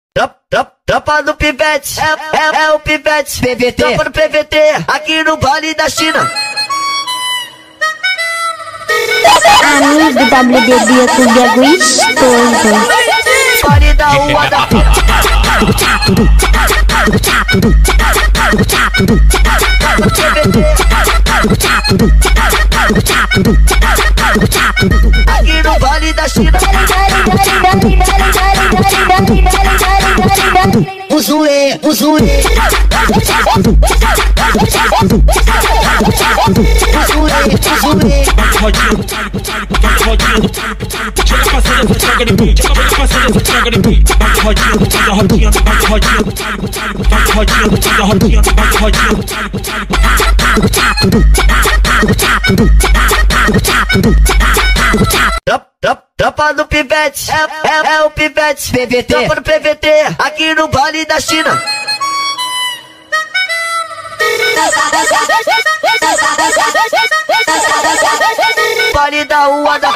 Tropa do Pivete, é o Pivete, PVT. Tropa do PVT, aqui no Vale da China. Amigo WDB, tudo é gostoso. Vale da rua da aqui no Vale da China. Usuê, usuê. Tropa do Pivete, é o Pivete, PVT. Tropa do PVT, aqui no Vale da China. Vale da rua da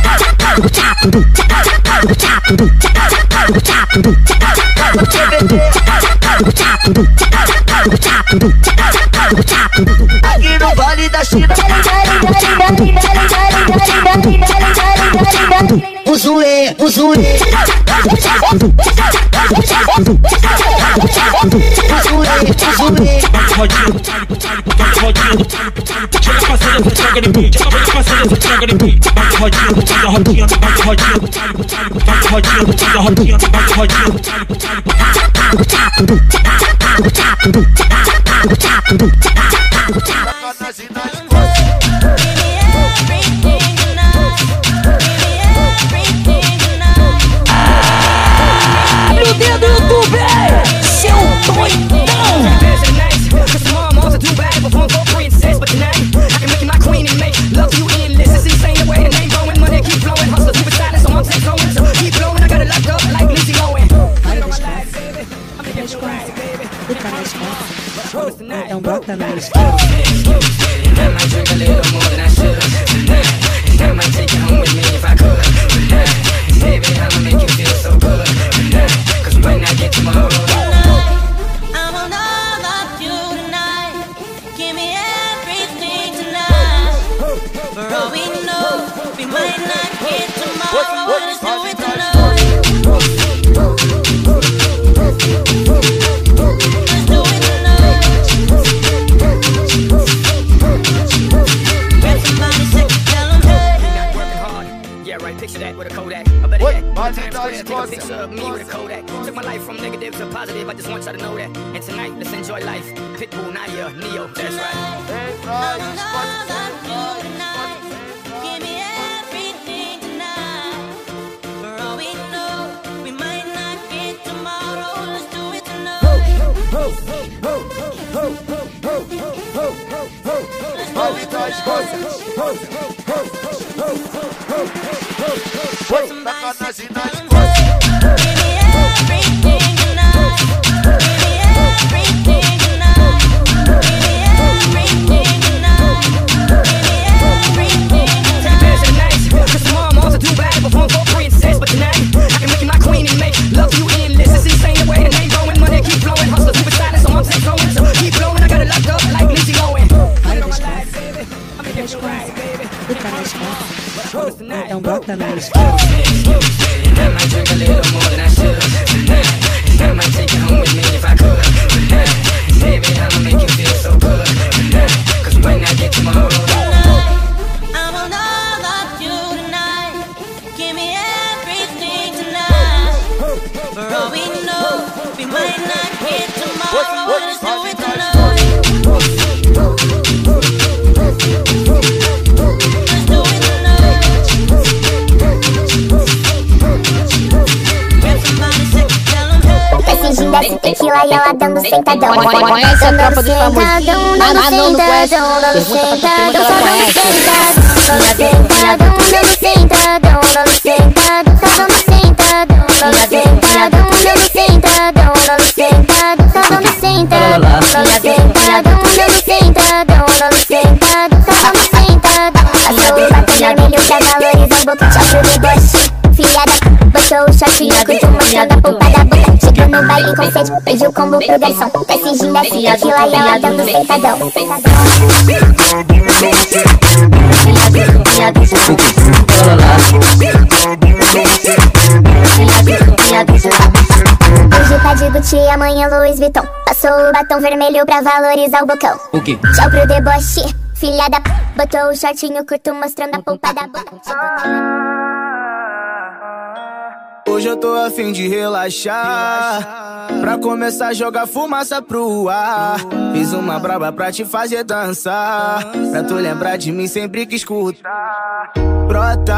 aqui no Vale da China. Usuê, usuê. Abre o dedo, YouTube, seu doidão. Então bota na escola. Picture of me with a Kodak. Took my life from negative to positive. I just want y'all to know that. And tonight, let's enjoy life. Pitbull, Nadia, Neo. That's right. Give me everything tonight. For all we know, we might not get tomorrow. Let's do it tonight. Put somebody sexy on them. Give me everything tonight. Give me everything tonight. Give me everything tonight. Give me everything tonight. Take advantage of the night. Cause tomorrow I'm also too bad to perform for a princess. But tonight, I can make you my queen and make love to you endless. It's insane the way the name going. Money keep flowing. Hustlers moving silent, so I'm stay flowing. So keep blowing. I got it locked up like Lindsay Lohan. I know my life, baby. I'm gonna get you right, baby. Então bota na escola. I might drink a little more than I should. I might take you home with me if I could. Baby, I'ma make you feel so good. Cause we might not get tomorrow. I will not love you tonight. Give me everything tonight. For all we know, we might not get tomorrow. Let's do it tonight. Desce tequila e ela dando sentadão. Conhece a tropa dos famosos? Ah, não, não conhece. Pergunta pra tua prima que ela conhece. Dando sentadão, dando sentadão, dando sentadão, dando sentadão, dando sentadão, dando sentadão, dando sentadão, dando sentadão, dando sentadão, dando sentadão, dando sentadão. Passou o batom vermelho pra valorizar o boca, tchau pro deboche. Filha da botou o shortinho, curto mostrando a polpa da boca. Chegando no baile com sede, pediu combo pro garçom. Tá fingindo assim, aquilo e ela dando sentadão. Hoje tá de Gucci, amanhã Louis Vuitton. Passou o batom vermelho pra valorizar o bocão. Tchau pro deboche, filha da p... Botou o shortinho curto mostrando a polpa da boca. Hoje eu tô a fim de relaxar, pra começar a jogar fumaça pro ar. Fiz uma braba pra te fazer dançar, pra tu lembrar de mim sempre que escutar. Brota,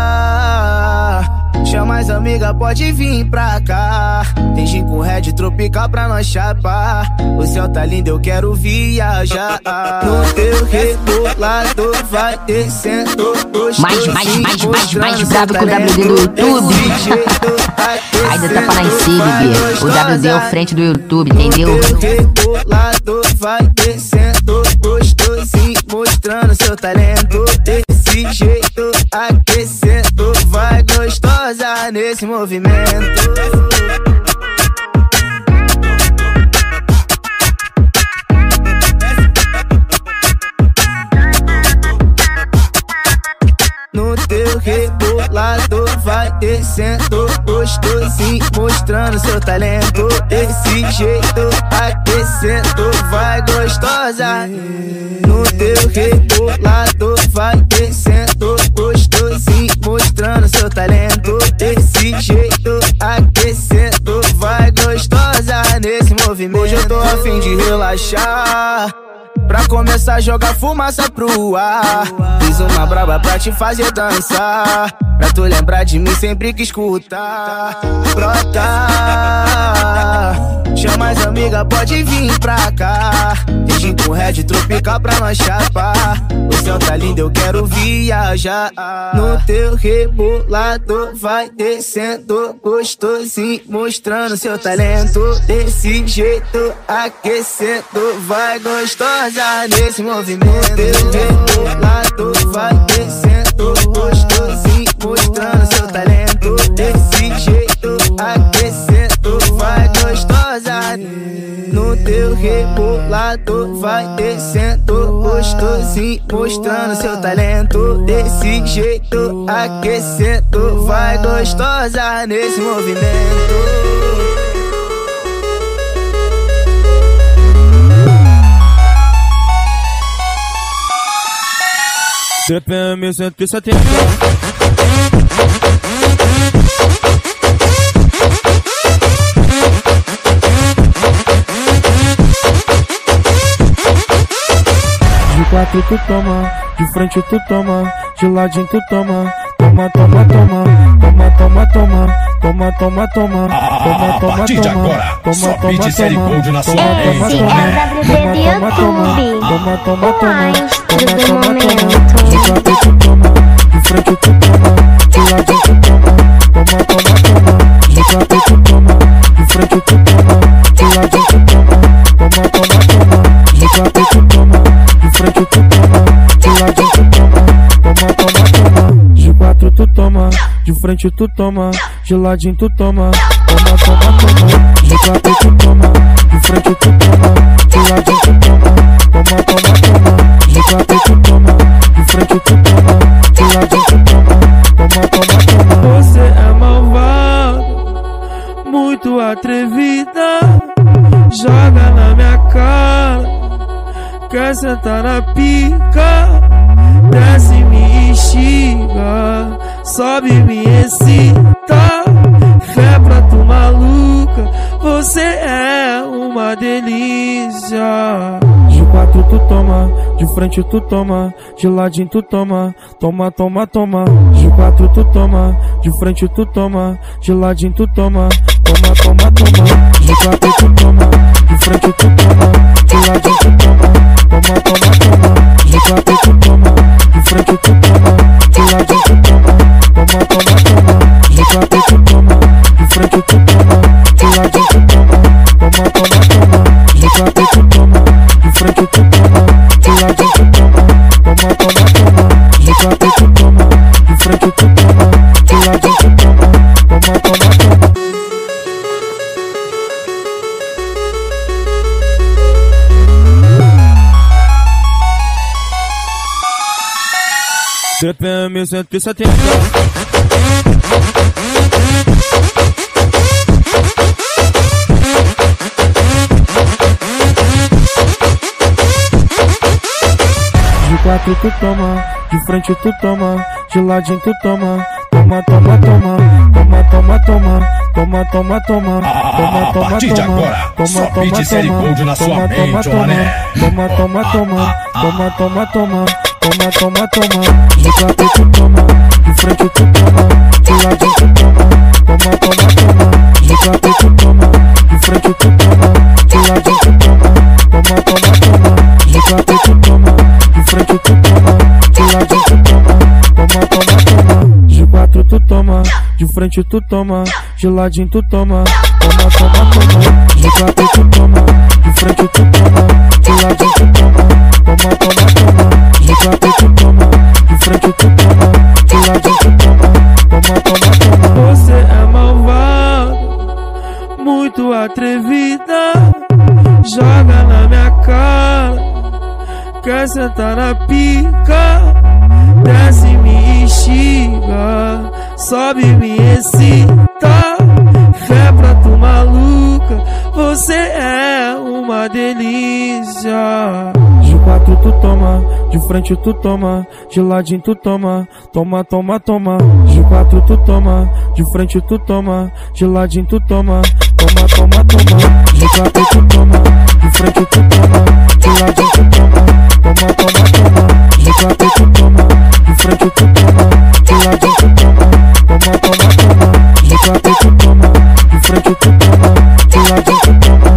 chama as amigas, pode vir pra cá. Tem gin com red tropical pra nós chapar. O céu tá lindo, eu quero viajar. No teu rebolador vai descendo mais brabo que o WD do YouTube. Ainda tá pra nascer, bebê. O WD é o frente do YouTube, entendeu? No teu rebolador vai descendo gostosinho, mostrando seu talento. Desse jeito, aquecendo, vai gostosa nesse movimento. No teu rebolador vai descendo gostosinho, mostrando seu talento. Desse jeito, aquecendo, vai gostosa. No teu rebolador vai descendo gostosinho, mostrando seu talento. Desse jeito, aquecendo, vai gostosa nesse movimento. Hoje eu tô a fim de relaxar, pra começar a jogar fumaça pro ar. Fiz uma braba pra te fazer dançar, pra tu lembrar de mim sempre que escutar. Brota, chama as amigas, pode vir pra cá. Tem gin com red tropical pra nós chapar. O céu tá lindo, eu quero viajar. No teu rebolador vai descendo gostosinho, mostrando seu talento. Desse jeito, aquecendo, vai gostosa nesse movimento. Teu rebolador vai descendo gostosinho, mostrando seu talento. Desse jeito, aquecendo, vai gostosa. No teu rebolador vai descendo gostosinho, mostrando seu talento. Desse jeito, aquecendo, vai gostosa nesse movimento. CPM 170. De quatro tu toma, de frente tu toma, de ladinho tu toma. Toma, toma, toma, toma, toma, toma, toma, toma, toma, toma, toma, partir de agora, só beat série Gold na sua mente. Esse é o WD do YouTube, toma, toma, o toma, maestro do toma, momento. de quatro tu toma, de frente tu toma, de ladinho tu toma. Toma, toma, toma, de quatro tu toma, de frente tu toma, de ladinho tu toma. Toma, toma, toma, de quatro tu toma, de frente tu toma, de ladinho tu toma. Toma, toma, toma, de quatro tu toma, de frente tu toma, de ladinho tu toma. Toma, toma, toma, de quatro tu toma, de frente tu toma, de ladinho tu toma. Toma, toma, toma, de quatro tu toma, de frente tu toma, de ladinho tu toma. Toma, toma, toma. Você é malvado, muito atrevida, joga na minha cara, quer sentar na pica. Desce, me instiga, sobe, me excita. Fé pra tu maluca, você é uma delícia. De quatro tu toma, de frente tu toma, de ladinho tu toma. Toma, toma, toma, de quatro tu toma, de frente tu toma, de ladinho tu toma. Toma, toma, toma, de quatro tu toma, de frente tu toma, de ladinho tu toma. Toma, toma, toma, de quatro tu toma, de frente tu toma, de ladinho tu toma. Toma, toma, toma, de quatro tu toma, de frente tu toma, de ladinho tu toma. Toma, toma, toma, de quatro tu toma, de frente tu toma, de ladinho tu toma. Toma, toma, toma, de quatro tu toma, de frente tu toma, de ladinho tu toma. Toma, toma, toma. CPM 170. De quatro tu toma, de frente tu toma, de ladinho tu toma. Toma, toma, toma, toma, toma, toma, toma, toma, toma, A partir de agora, só beat série Gold na sua mente, mané. toma, toma, toma, toma, toma, toma, toma, toma, toma. De quatro tu toma, de frente tu toma, de ladinho tu toma. Toma, toma, toma, de quatro tu toma, de frente tu toma, de ladinho tu toma. Toma, toma, toma, de quatro tu toma, de frente tu toma, de ladinho tu toma. Toma, toma, toma, de quatro tu toma, de frente tu toma, de ladinho tu toma. Toma, toma, toma, de quatro tu toma, de frente tu toma, de ladinho tu toma. Toma, toma, toma, de quatro tu toma, de frente tu toma, de ladinho tu toma. Toma, toma, toma. Você é malvado, muito atrevida, joga na minha cara, quer sentar na pica, desce e me instiga, sobe e me excita, fé pra tu maluca, você é uma delícia. De quatro tu toma, de frente tu toma, de ladinho tu toma. Toma, toma, toma, de quatro tu toma, de frente tu toma, de ladinho tu toma. Toma, toma, toma, de quatro tu toma, de frente tu toma, de ladinho tu toma. Toma, toma, toma, de quatro tu toma, de frente tu toma, de ladinho tu toma. Toma, toma, toma, de quatro tu toma, de frente tu toma, de ladinho tu toma.